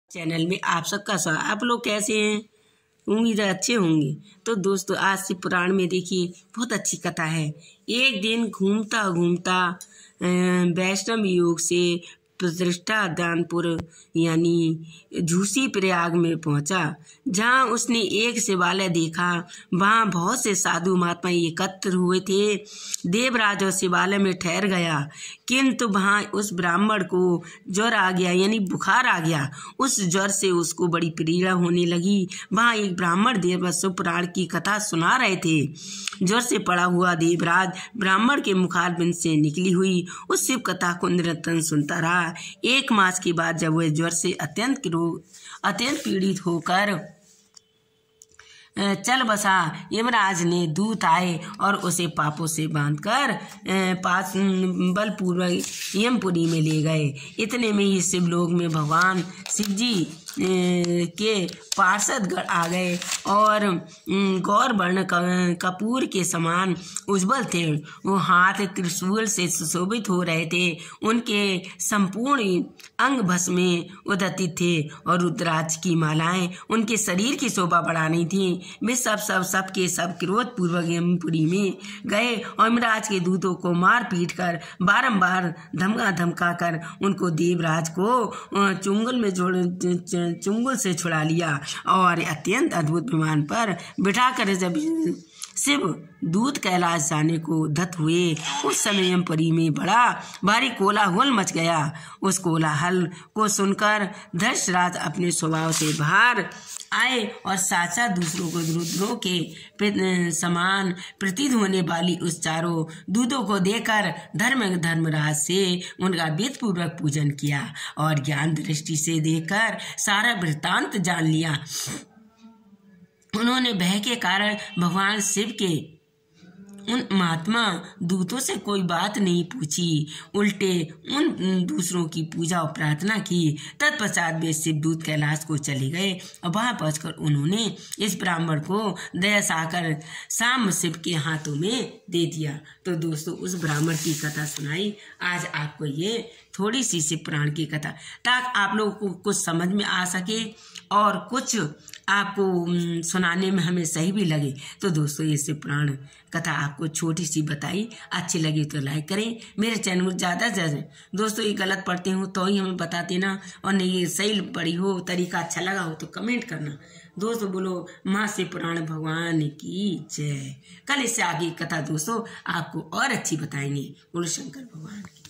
Channel में आप सबका स्वागत। आप लोग कैसे हैं? उम्मीद है अच्छे होंगे। तो दोस्तों आज से पुराण में देखिए बहुत अच्छी कथा है। एक दिन घूमता घूमता वैष्णव योग से प्रतिष्ठा दानपुर यानी झूसी प्रयाग में पहुंचा, जहां उसने एक शिवालय देखा। वहां बहुत से साधु महात्मा एकत्र हुए थे। देवराज और शिवालय में ठहर गया, किंतु वहां उस ब्राह्मण को ज्वर आ गया यानी बुखार आ गया। उस ज्वर से उसको बड़ी पीड़ा होने लगी। वहां एक ब्राह्मण देववत्स पुराण की कथा सुना रहे थे। ज्वर से पड़ा हुआ देवराज ब्राह्मण के मुखारबिंद से निकली हुई उस शिव कथा को निरंतर सुनता रहा। एक मास के बाद जब वह ज्वर से अत्यंत पीड़ित होकर चल बसा, यमराज ने दूत आए और उसे पापों से बांधकर पास बलपूर्वक यमपुरी में ले गए। इतने में ही शिवलोक में भगवान शिव जी के पार्षदगण आ गए और गौर वर्ण कपूर के समान उज्ज्वल थे। वो हाथ त्रिशूल से सुशोभित हो रहे थे। उनके संपूर्ण अंग भस्म में उदतित थे और रुद्राक्ष की मालाएं उनके शरीर की शोभा बढ़ानी थी। वे सब क्रोध पूर्वक यमपुरी में गए और यमराज के दूतों को मार पीट कर बारंबार धमका कर उनको देवराज को चुंगल से छुड़ा लिया और अत्यंत अद्भुत विमान पर बिठाकर जब शिव दूत कैलाश जाने को उद्धत हुए, उस समय यमपुरी में बड़ा भारी कोलाहल मच गया। उस कोलाहल को सुनकर धर्षराज अपने स्वभाव से बाहर आए और साक्षात दूसरों को रुद्रों के समान प्रतीत होने वाली उस चारों दूतों को देखकर धर्मराज से उनका वेदपूर्वक पूजन किया और ज्ञान दृष्टि से देखकर सारा वृत्तांत जान लिया। उन्होंने भय के कारण भगवान शिव के उन महात्मा दूतों से कोई बात नहीं पूछी, उल्टे उन दूसरों की पूजा और प्रार्थना की। तत्पश्चात वे शिवदूत कैलाश को चले गए और वहां पहुंचकर उन्होंने इस ब्राह्मण को दया साकर शाम शिव के हाथों में दे दिया। तो दोस्तों उस ब्राह्मण की कथा सुनाई आज आपको ये थोड़ी सी शिव पुराण की कथा, ताकि आप लोगों को कुछ समझ में आ सके और कुछ आपको सुनाने में हमें सही भी लगे। तो दोस्तों ये शिव पुराण कथा आपको छोटी सी बताई, अच्छी लगी तो लाइक करें। मेरे चैनल को ज़्यादा से ज़्यादा दोस्तों ये गलत पढ़ते हो तो ही हमें बता देना, और नहीं ये सही पढ़ी हो तरीका अच्छा लगा हो तो कमेंट करना। दोस्तों बोलो माँ शिव पुराण भगवान की जय। कल इससे आगे कथा दोस्तों आपको और अच्छी बताएंगे। बोलो शंकर भगवान की।